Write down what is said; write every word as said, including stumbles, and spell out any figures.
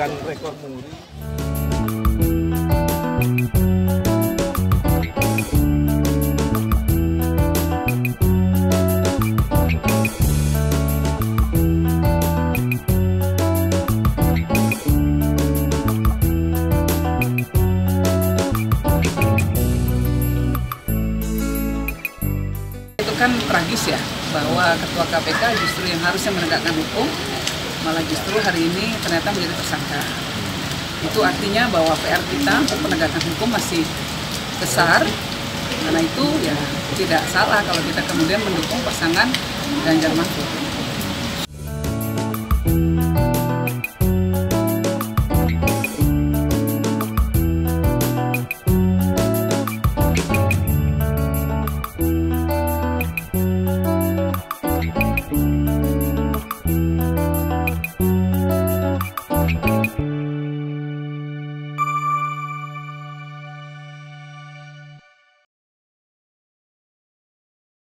memecahkan rekor muri. Kan tragis ya, bahwa ketua K P K justru yang harusnya menegakkan hukum malah justru hari ini ternyata menjadi tersangka. Itu artinya bahwa P R kita untuk penegakan hukum masih besar. Karena itu ya tidak salah kalau kita kemudian mendukung pasangan Ganjar Mahfud.